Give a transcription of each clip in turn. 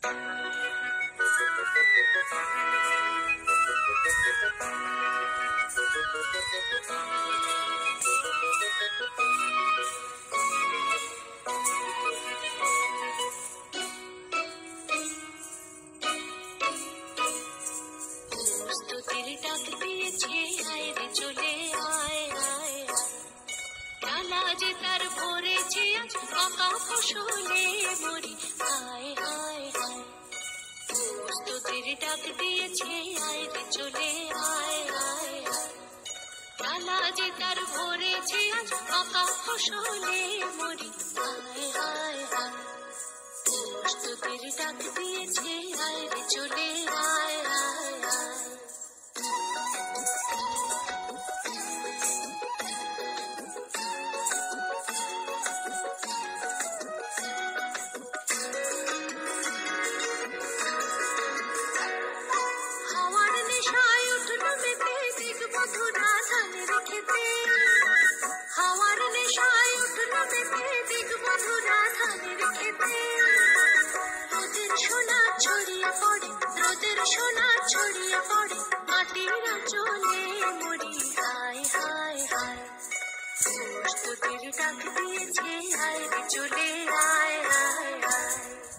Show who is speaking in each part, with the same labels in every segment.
Speaker 1: स्तुतिर डाक दिएছে আয় রে চলে আয় আয় ডালা যে তার ভরেছে আজ পাকা ফসলে মরি আয় আয় আয় স্তুতির ডাক দিয়েছে আয় রে চলে আয় আয় ডালা যে তার ভরেছে আজ পাকা ফসলে মরি আয় আয় আয় स्तुतिर डाक दिएছে আয় রে চলে আয় আয় আয় হাওয়ার নেশায় উঠল মেতে দেখব ধুনা ধানের খেতে হাওয়ার নেশায় উঠল মেতে দেখব ধুনা ধানের খেতে রোদের সোনা ছড়িয়ে পড়ে রোদের সোনা ছড়িয়ে পড়ে মাটির আঁচলে মরি হায় হায় হায় স্তুতির ডাক দিয়েছে আয় রে চলে আয় আয় আয়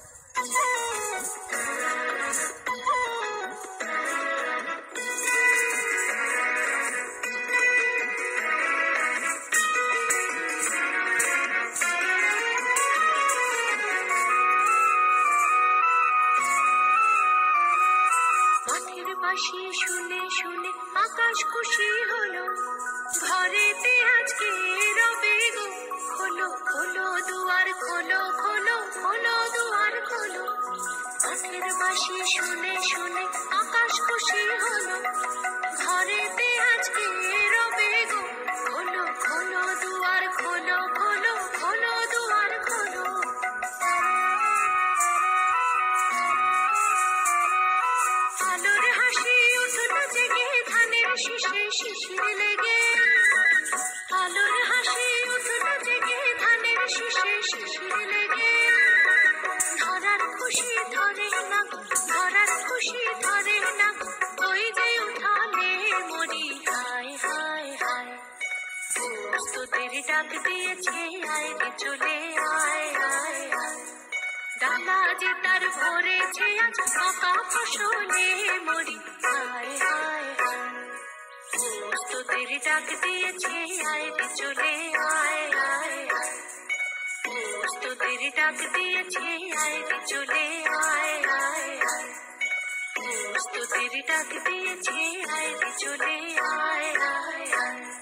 Speaker 1: মাঠের বাঁশি শুনে শুনে আকাশ খুশি হলো ঘরেতে আজকে রবে গো খোলো খোলো দুয়ার খোলো খোলো খোলো দুয়ার খোলো মাঠের বাঁশি শুনে শুনে আকাশ খুশি হলো ঘরেতে আজকে রবে গো খোলো খোলো দুয়ার খোলো খোলো খোলো দুয়ার খোলো আলোর হাসি উঠল জেগে ধানের শীষে শিশির লেগে আলোর হাসি উঠল জেগে ধানের শীষে শিশির লেগে ধরার খুশি ধরে না ধরার খুশি ধরে না ওই যে উঠালে মরি হায় হায় হায় স্তুতির ডাক দিয়েছে আয় রে চলে আয় আয় আয় ডালা যে তার ভরেছে আজ পাকা ফসলে মরি হায় হায় হায় স্তুতির ডাক দিয়েছে আয় রে চলে আয় আয় আয় স্তুতির ডাক দিয়েছে আয় রে চলে আয় আয় আয় স্তুতির ডাক দিয়েছে আয় রে চলে আয় আয় আয়